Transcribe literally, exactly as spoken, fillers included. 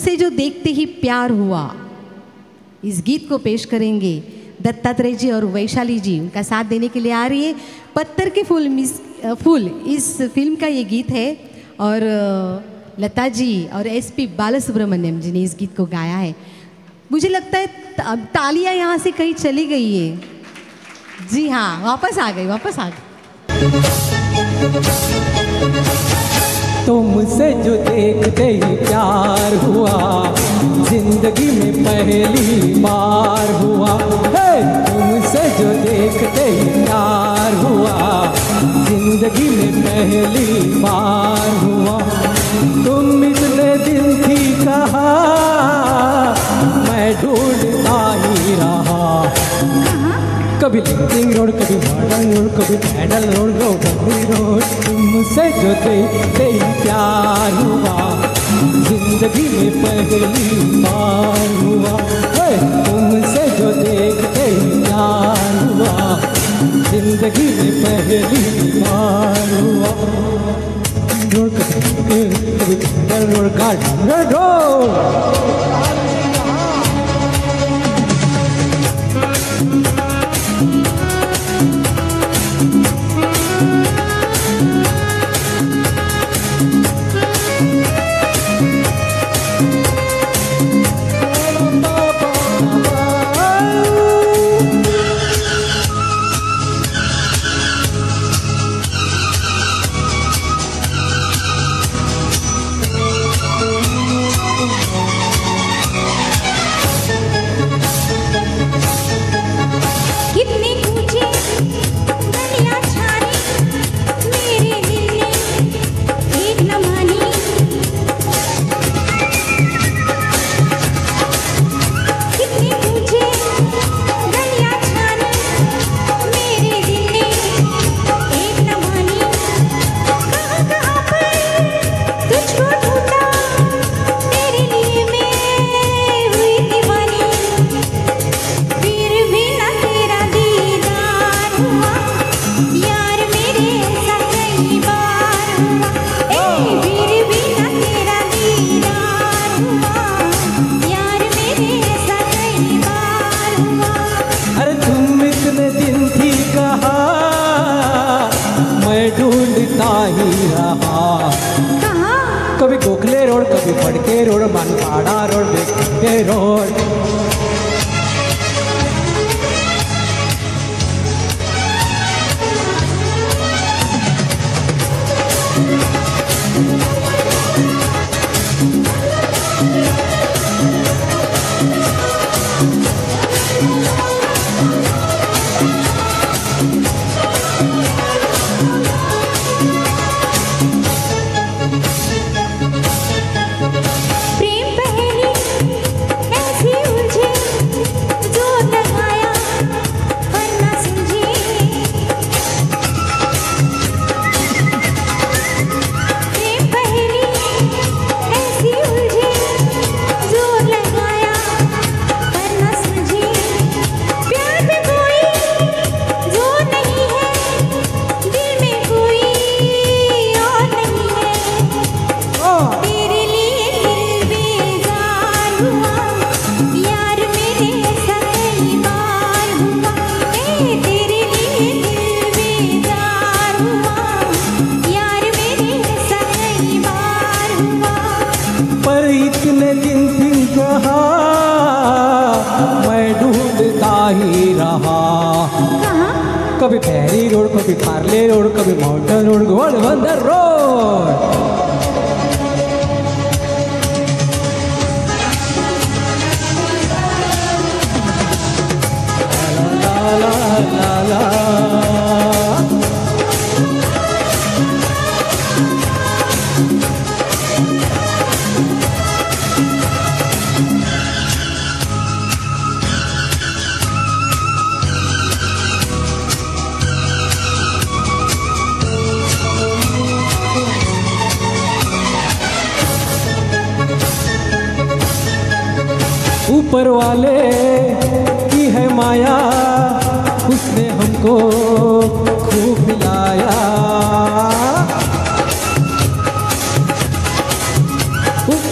तुमसे जो देखते ही प्यार हुआ। इस गीत को पेश करेंगे दत्तात्रेय जी और वैशाली जी, उनका साथ देने के लिए आ रही है। पत्थर के फूल मिस फूल इस फिल्म का ये गीत है और लता जी और एस पी बालासुब्रमण्यम जी ने इस गीत को गाया है। मुझे लगता है अब तालियां यहाँ से कहीं चली गई है। जी हाँ, वापस आ गई, वापस आ गई। तुमसे जो देखते ही प्यार हुआ, जिंदगी में पहली बार हुआ। हे तुमसे जो देखते ही प्यार हुआ, जिंदगी में पहली बार हुआ। तुम इतने दिन थी कहाँ, मैं ढूंढता ही रहा। कभी लिंकिंग रोड, कभी मॉडर्न रोड, कभी पैडल रोड, कभी रोड। तुमसे जो देखते ही प्यार हुआ, जिंदगी में पहली बार हुआ। तुमसे जो देखते ही प्यार हुआ, जिंदगी में पहली बार हुआ। रोड कभी कभी पैडल रोड, गार्डन रोड। कभी गोखले रोड, कभी फड़के रोड, मनपाड़ा रोड, बेटे रोड। कभी पैरी रोड, कभी खारले रोड, कभी माउंटेन रोड, घोड़बंदर रोड। ला ला ला ला ला। ऊपर वाले की है माया, उसने हमको खूब मिलाया।